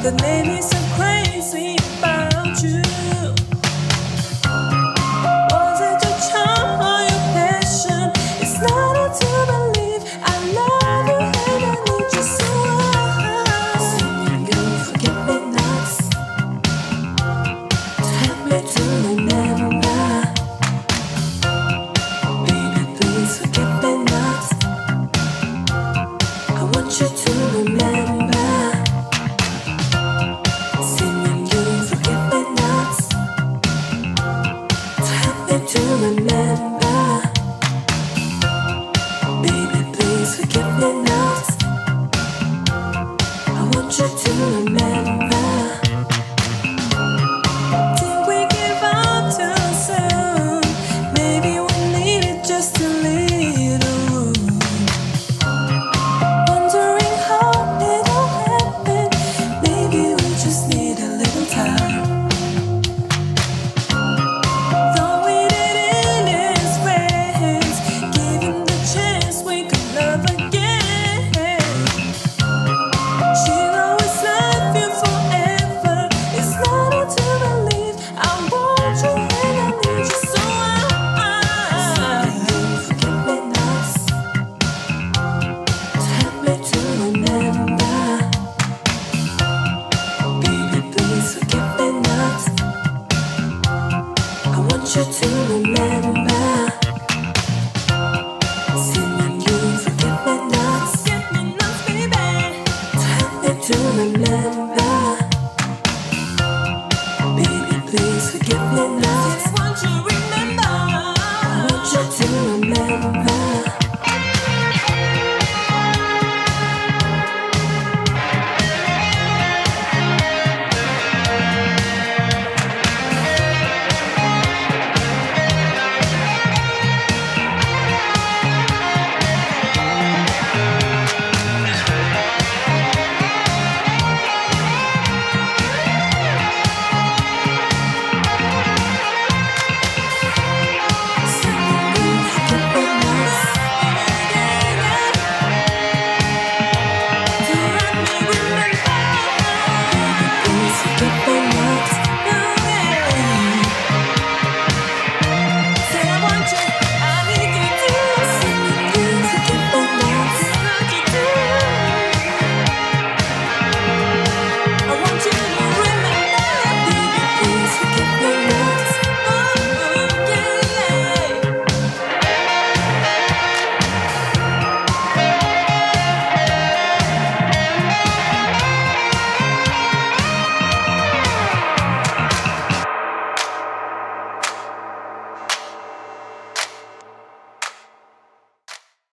that made me so crazy about you. Was it your charm or your passion? It's not hard to believe I love you and I need you so much. Singing you forget me not, to help me to remember. Baby, please forget me not. I want you to remember. Singing you forget me not, to help me to remember. Baby, please forget me not. I want you to remember. Did we give up too soon? Maybe we needed just a little room. Wondering how it all happened. Maybe we just need a little time. Thought we did it as friends, given the chance we could love again. She'll always love you forever. It's not hard to believe I want you and I need you so much. Forget me not, to help me to remember. Baby, please forget me not. I want you to remember. Singing you forget me not, baby, to help me to remember.